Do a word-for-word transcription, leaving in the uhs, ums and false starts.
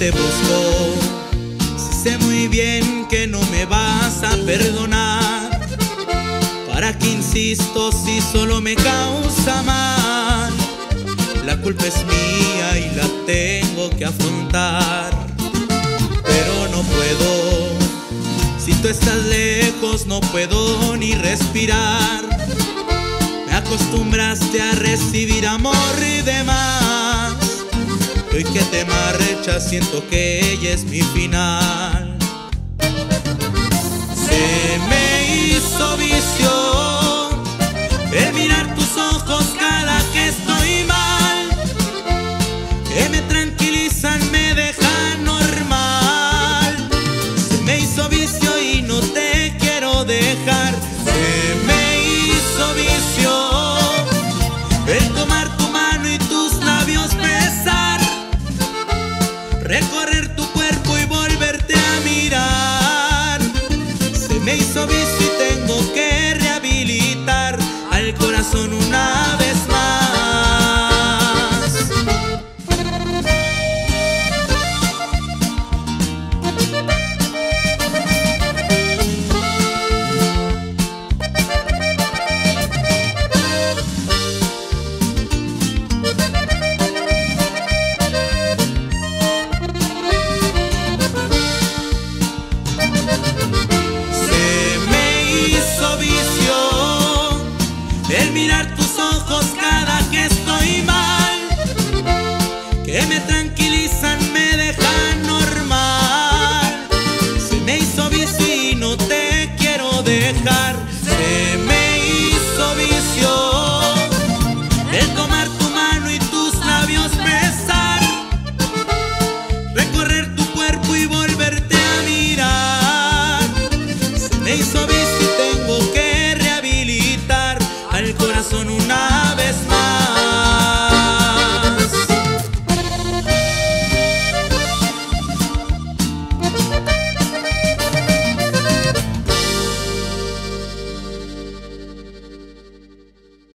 te busco, si sé muy bien que no me vas a perdonar. ¿Para qué insisto si solo me causa mal? La culpa es mía y la tengo que afrontar. Pero no puedo, si tú estás lejos no puedo ni respirar. Me acostumbraste a recibir amor y demás. Hoy que te marchas siento que ella es mi final. Se me hizo vicio el mirar tus ojos cada que estoy mal, que me tranquilizan, me dejan normal. Se me hizo vicio y no te quiero dejar. Se me hizo vicio el tomar tu mano y tus labios besar, recorrer tu cuerpo y volverte a mirar. Se me hizo vicio y tengo que rehabilitar al corazón una vez más. El mirar tus ojos cada que estoy mal, que me tranquilizan, me dejan normal. Se me hizo vicio y no te quiero dejar.